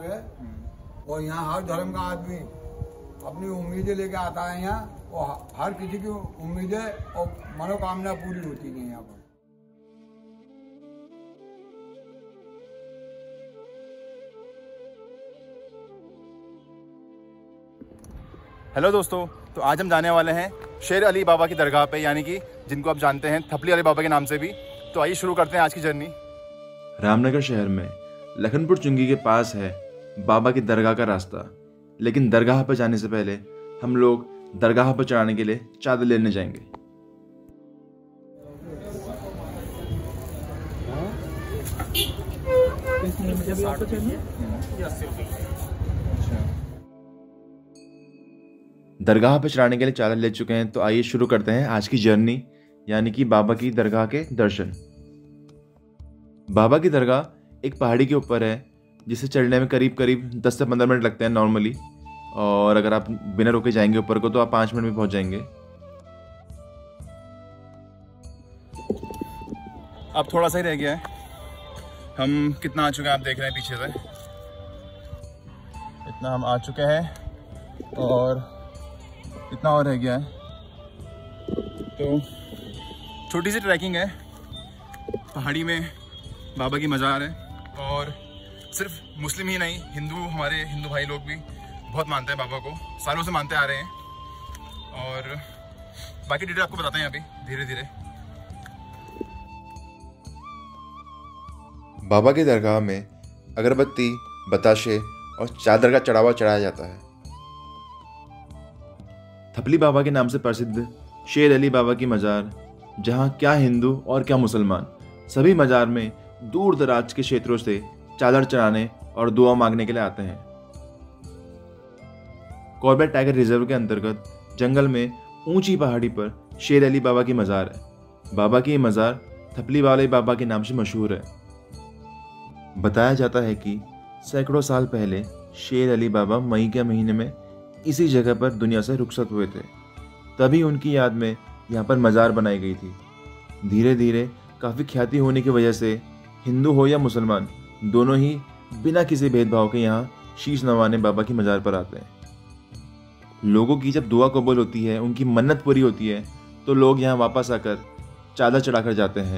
है। और यहाँ हर धर्म का आदमी अपनी उम्मीदें लेके आता है यहाँ, और हर किसी की उम्मीदें और मनोकामना पूरी होती है यहाँ पर। हेलो दोस्तों, तो आज हम जाने वाले हैं शेर अली बाबा की दरगाह पे, यानी कि जिनको आप जानते हैं थपली अली बाबा के नाम से भी। तो आइए शुरू करते हैं आज की जर्नी। रामनगर शहर में लखनपुर चुंगी के पास है बाबा की दरगाह का रास्ता, लेकिन दरगाह पर जाने से पहले हम लोग दरगाह पर चढ़ाने के लिए चादर लेने जाएंगे। दरगाह पर चढ़ाने के लिए चादर ले चुके हैं, तो आइए शुरू करते हैं आज की जर्नी, यानी कि बाबा की दरगाह के दर्शन। बाबा की दरगाह एक पहाड़ी के ऊपर है, जिसे चढ़ने में करीब 10 से 15 मिनट लगते हैं नॉर्मली, और अगर आप बिना रुके जाएंगे ऊपर को तो आप 5 मिनट में पहुंच जाएंगे। अब थोड़ा सा ही रह गया है, हम कितना आ चुके हैं आप देख रहे हैं पीछे से, इतना हम आ चुके हैं और इतना और रह गया है। तो छोटी सी ट्रैकिंग है, पहाड़ी में बाबा की मज़ार है, और सिर्फ मुस्लिम ही नहीं, हमारे हिंदू भाई लोग भी बहुत मानते हैं बाबा को, सालों से मानते आ रहे हैं। और बाकी डिटेल आपको बताते हैं अभी धीरे धीरे। बाबा की दरगाह में अगरबत्ती, बताशे और चादर का चढ़ावा चढ़ाया जाता है। थपली बाबा के नाम से प्रसिद्ध शेर अली बाबा की मज़ार, जहाँ क्या हिंदू और क्या मुसलमान सभी मज़ार में दूर दराज के क्षेत्रों से चादर चढ़ाने और दुआ मांगने के लिए आते हैं। कॉर्बेट टाइगर रिजर्व के अंतर्गत जंगल में ऊंची पहाड़ी पर शेर अली बाबा की मज़ार है। बाबा की ये मज़ार थपली वाले बाबा के नाम से मशहूर है। बताया जाता है कि सैकड़ों साल पहले शेर अली बाबा मई के महीने में इसी जगह पर दुनिया से रुखसत हुए थे, तभी उनकी याद में यहाँ पर मज़ार बनाई गई थी। धीरे धीरे काफ़ी ख्याति होने की वजह से हिंदू हो या मुसलमान, दोनों ही बिना किसी भेदभाव के यहाँ शीश नवाने बाबा की मज़ार पर आते हैं। लोगों की जब दुआ कबूल होती है, उनकी मन्नत पूरी होती है, तो लोग यहाँ वापस आकर चादर चढ़ाकर जाते हैं।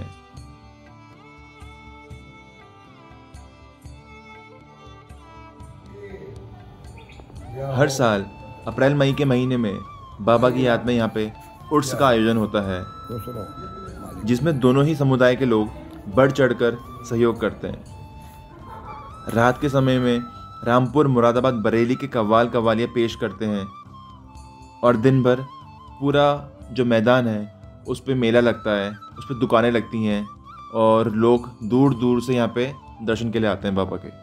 हर साल अप्रैल मई के महीने में बाबा की याद में यहाँ पे उर्स का आयोजन होता है, जिसमें दोनों ही समुदाय के लोग बढ़ चढ़कर सहयोग करते हैं। रात के समय में रामपुर, मुरादाबाद, बरेली के कव्वाल कव्वालियाँ पेश करते हैं, और दिन भर पूरा जो मैदान है उस पे मेला लगता है, उस पे दुकानें लगती हैं, और लोग दूर दूर से यहाँ पे दर्शन के लिए आते हैं बाबा के।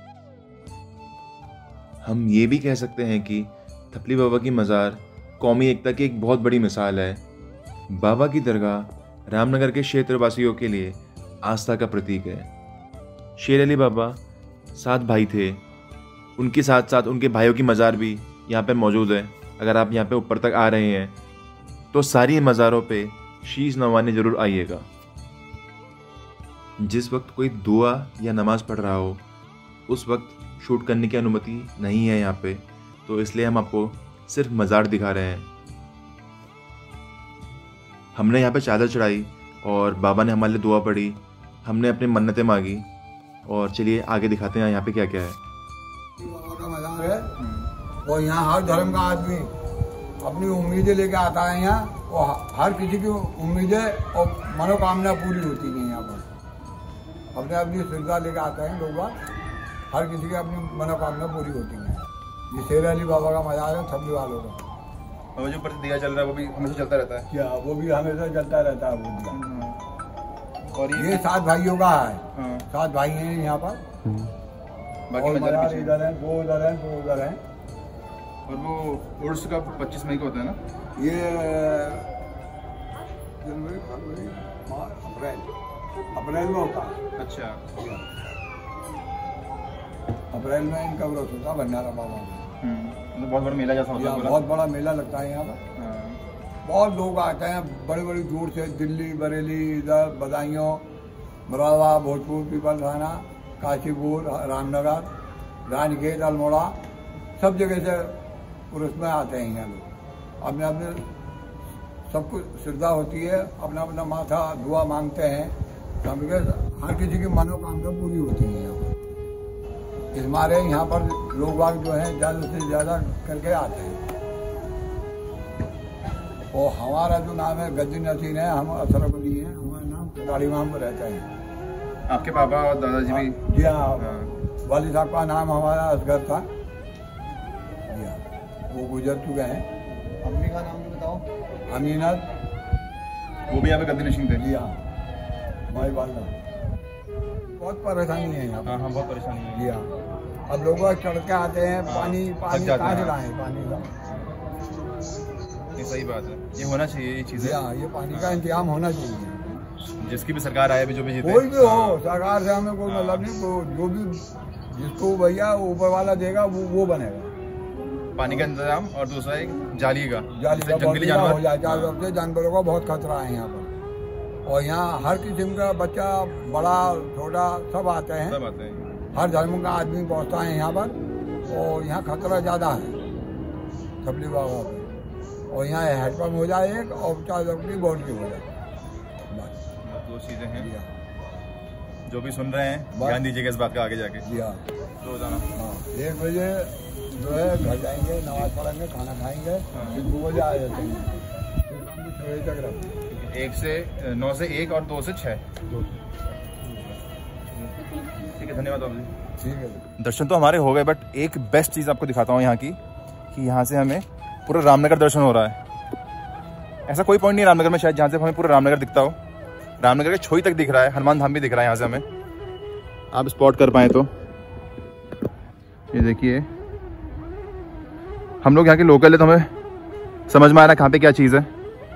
हम ये भी कह सकते हैं कि थपली बाबा की मज़ार कौमी एकता की एक बहुत बड़ी मिसाल है। बाबा की दरगाह रामनगर के क्षेत्रवासियों के लिए आस्था का प्रतीक है। शेर अली बाबा 7 भाई थे, उनके साथ साथ उनके भाइयों की मज़ार भी यहाँ पे मौजूद है। अगर आप यहाँ पे ऊपर तक आ रहे हैं तो सारी मज़ारों पे शीश नवाने ज़रूर आइएगा। जिस वक्त कोई दुआ या नमाज़ पढ़ रहा हो, उस वक्त शूट करने की अनुमति नहीं है यहाँ पे, तो इसलिए हम आपको सिर्फ मज़ार दिखा रहे हैं। हमने यहाँ पे चादर चढ़ाई और बाबा ने हमारे लिए दुआ पढ़ी, हमने अपनी मन्नतें मांगी, और चलिए आगे दिखाते हैं यहाँ पे क्या क्या है। बाबा का मज़ार है, और यहाँ हर धर्म का आदमी अपनी उम्मीदें लेके आता है यहाँ, और हर किसी की उम्मीदें और मनोकामना पूरी होती है यहाँ पर। अपने अपनी श्रद्धा लेके आते हैं लोग, हर किसी की अपनी मनोकामना पूरी होती है। ये शेर अली बाबा का मज़ार है थपली वालों का। और जो ऊपर से दिया चल रहा है वो भी हमेशा चलता रहता है। क्या वो भी हमेशा चलता रहता है वो दिया। और ये 7 भाइयों का है। 7 भाई हैं यहाँ पर। बाकी मज़ार इधर है, 2 उधर है, 2 उधर है। और वो उर्स का 25 मई को होता है ना? ये जनवरी, फरवरी, मार्च, अप्रैल में होता है। अच्छा, अप्रैल में इनका व्रत होता है भंडारा बाबा का। मतलब बहुत बड़ा मेला जैसा होता है। बहुत बड़ा मेला लगता है यहाँ पर। बहुत लोग आते हैं बड़े बड़ी दूर से, दिल्ली, बरेली, इधर बदायूं, मुरादाबाद, भोजपुर, पीपल थाना, काशीपुर, रामनगर, रानीखेत, अल्मोड़ा, सब जगह से पुरुष में आते हैं यहाँ लोग। अपने अपने सबको श्रद्धा होती है, अपना अपना माथा दुआ मांगते हैं, सबके हर किसी की मनोकामना पूरी होती है यहाँ पर। इस मारे यहाँ पर लोग बाग जो हैं ज़्यादा से ज़्यादा करके आते हैं। और हमारा जो नाम है गद्दी नसीन है, हम असरफ अली हैं, हमारा नाम खिलाड़ी वहाँ पर रहता है। आपके पापा और दादाजी भी? जी हाँ, वाली साहब का नाम हमारा असगर था, जी हाँ, वो गुजर चुके हैं। अम्मी का नाम भी बताओ। अमीनत, वो भी यहाँ पे गद्दी नशीन थे? जी हाँ, हमारी वालदा। बहुत परेशानी है यहाँ पर। हाँ, बहुत परेशानी है। जी हाँ, अब लोग चढ़ के आते हैं, पानी कहाँ से लाएं पानी का? ये सही बात है, ये होना चाहिए ये चीजें। हाँ, ये पानी का इंतजाम होना चाहिए। जिसकी भी सरकार आए, जो भी जीते, कोई भी हो, सरकार से हमें कोई मतलब नहीं, जो भी जिसको भैया ऊपर वाला देगा वो बनेगा। पानी का इंतजाम, और दूसरा एक जाली का जंगली जानवर हो जाए, जानवरों का बहुत खतरा है यहाँ पर। और यहाँ हर किस्म का बच्चा, बड़ा छोटा सब आते हैं, हर धर्म का आदमी पहुँचता है यहाँ पर। और यहाँ खतरा ज़्यादा है थपली बाबा पे। और यहाँ हेडपम्प हो जाए एक, और 4 बोर्ड की हो जाए, बस 2 चीजें हैं। जो भी सुन रहे हैं ध्यान दीजिएगा इस बात का आगे जाके। जी हाँ, रोजाना 1 बजे जो है घर जाएंगे, नमाज पढ़ेंगे, खाना खाएंगे, फिर 2 बजे आ जाते हैं, फिर शाम को 6 बजे तक रहते हैं। 9 से 1 और 2 से 6। ठीक है, धन्यवाद बाबू जी। ठीक है। दर्शन तो हमारे हो गए, बट एक बेस्ट चीज़ आपको दिखाता हूँ यहाँ की, कि यहाँ से हमें पूरा रामनगर दर्शन हो रहा है। ऐसा कोई पॉइंट नहीं है रामनगर में शायद जहाँ से हमें पूरा रामनगर दिखता हो। रामनगर के छोई तक दिख रहा है, हनुमान धाम भी दिख रहा है यहाँ से हमें, आप स्पॉट कर पाए तो। ये देखिए, हम लोग यहाँ के लोकल है तो हमें समझ में आ रहा है कहाँ पे क्या चीज़ है।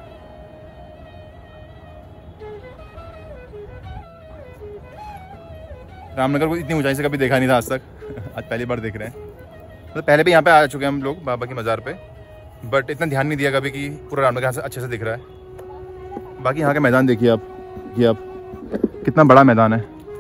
रामनगर को इतनी ऊंचाई से कभी देखा नहीं था आज तक, आज पहली बार देख रहे हैं। मतलब पहले भी यहाँ पे आ चुके हैं हम लोग बाबा की मज़ार पे, बट इतना ध्यान नहीं दिया कभी कि पूरा रामनगर यहाँ से अच्छे से दिख रहा है। बाकी यहाँ का मैदान देखिए आप, ये आप कितना बड़ा मैदान है।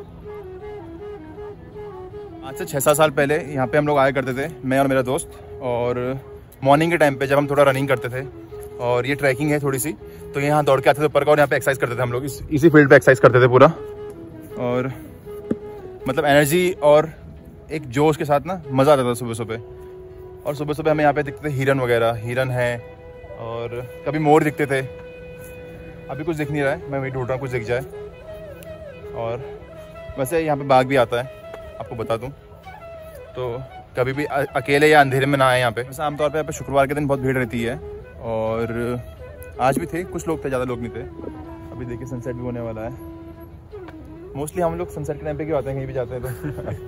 आज से 6-7 साल पहले यहाँ पे हम लोग आया करते थे, मैं और मेरा दोस्त, और मॉर्निंग के टाइम पे जब हम थोड़ा रनिंग करते थे, और ये ट्रैकिंग है थोड़ी सी, तो यहाँ दौड़ के आते थे ऊपर का, और यहाँ पे एक्सरसाइज करते थे हम लोग, इसी फील्ड पे एक्सरसाइज करते थे पूरा। और मतलब एनर्जी और एक जोश के साथ ना मज़ा आता था सुबह सुबह। और सुबह सुबह हमें यहाँ पे दिखते थे हिरन वगैरह, हिरन है, और कभी मोर दिखते थे। अभी कुछ दिख नहीं रहा है, मैं वही ढूंढ रहा हूँ कुछ दिख जाए। और वैसे यहाँ पे बाघ भी आता है, आपको बता दूँ, तो कभी भी अकेले या अंधेरे में ना आए यहाँ पे। वैसे आमतौर पे यहाँ पे शुक्रवार के दिन बहुत भीड़ रहती है, और आज भी थे, कुछ लोग थे, ज़्यादा लोग नहीं थे। अभी देखिए सनसेट भी होने वाला है। मोस्टली हम लोग सनसेट के टाइम पे क्यों आते हैं, कहीं भी जाते हैं तो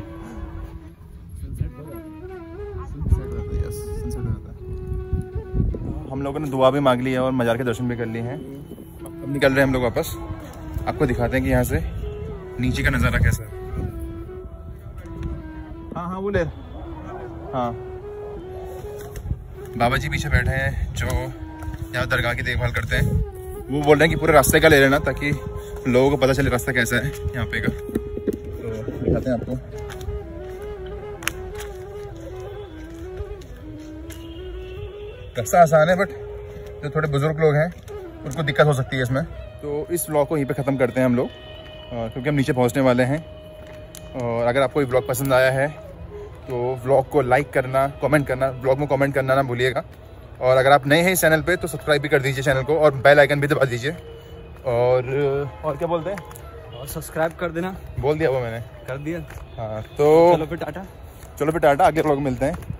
हम लोगों ने दुआ भी मांग ली है और मज़ार के दर्शन भी कर लिए हैं। अब निकल रहे हैं हम लोग वापस। आपको दिखाते हैं कि यहाँ से नीचे का नज़ारा कैसा है। हाँ वो ले, हाँ बाबा जी पीछे बैठे हैं जो यहाँ दरगाह की देखभाल करते हैं। वो बोल रहे हैं कि पूरे रास्ते का ले लेना ताकि लोगों को पता चले रास्ता कैसा है यहाँ पे का। तो दिखाते हैं आपको। रास्ता आसान है, बट जो थोड़े बुजुर्ग लोग हैं उनको दिक्कत हो सकती है इसमें। तो इस व्लॉग को यहीं पे ख़त्म करते हैं हम लोग, क्योंकि हम नीचे पहुँचने वाले हैं। और अगर आपको ये व्लॉग पसंद आया है तो व्लॉग को लाइक करना, कमेंट करना, व्लॉग में कमेंट करना ना भूलिएगा। और अगर आप नए हैं इस चैनल पे तो सब्सक्राइब भी कर दीजिए चैनल को, और बेल आइकन भी दबा दीजिए। और क्या बोलते हैं, और सब्सक्राइब कर देना। बोल दिया वो मैंने, कर दिया। हाँ तो चलो फिर टाटा। अगले व्लॉग में मिलते हैं।